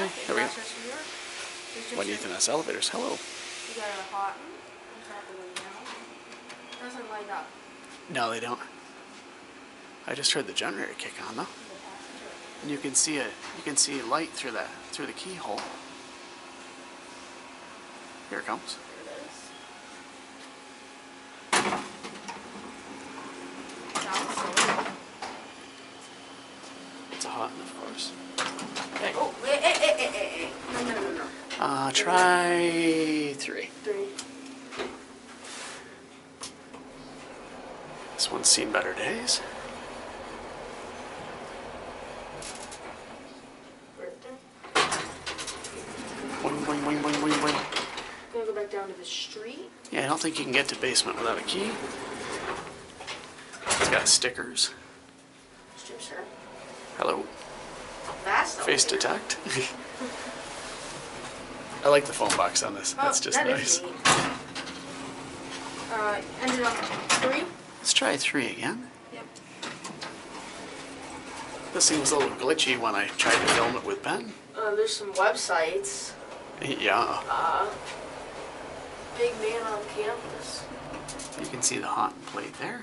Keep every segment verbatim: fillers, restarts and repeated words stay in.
there we go. Rochester, New York. There's One just Ethan your- S elevators. Hello. You got a hot one on top of the now. Doesn't light up. No, they don't. I just heard the generator kick on though. And you can see a you can see light through the through the keyhole. Here it comes. There it is. Sounds so. It's a hot one, of course. Okay. Oh, hey, hey, hey, hey, hey, hey. No, no, no, no. Uh, try three. Three. This one's seen better days. Right there. Boing, boing, boing, boing, boing, boing. Gonna go back down to the street. Yeah, I don't think you can get to basement without a key. It's got stickers. Strip sir. Hello. Fast. Face detect. I like the phone box on this. Oh, That's just that nice. is neat. Uh, ended up three. Let's try three again. Yep. This seems a little glitchy when I tried to film it with Ben. Uh, there's some websites. Yeah. Uh, big man on campus. You can see the hot plate there.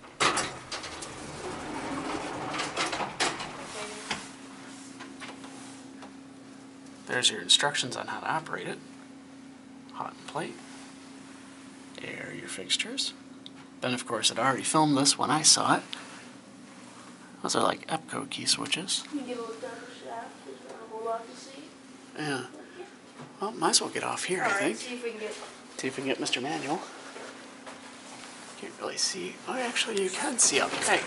There's your instructions on how to operate it. Hot plate. There are your fixtures. Ben, of course, had already filmed this when I saw it. Those are like EPCO key switches. You get a look down the shaft. There's not a whole lot to see. Yeah. Well, might as well get off here, I Alright, think. see if we can get. See if we can get Mister Manual. Can't really see. Oh, actually, you can see up. Hey.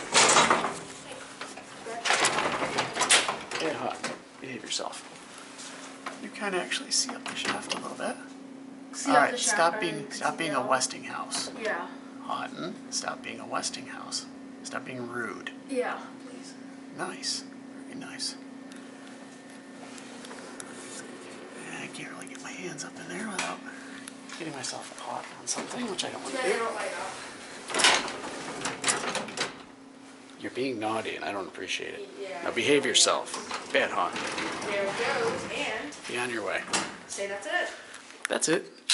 Get hot. Behave yourself. You can actually see up the shaft a little bit. See All up right, the shaft stop better being than you can stop see being a down. Westinghouse. Yeah. Houghton, stop being a Westinghouse. Stop being rude. Yeah. Please. Nice. Very nice. I can't really get my hands up in there without getting myself caught on something, which I don't want to Yeah, they do. don't light up. You're being naughty and I don't appreciate it. Yeah. Now behave yourself. Bad Hawk. There it goes, and Be on your way. say that's it. That's it.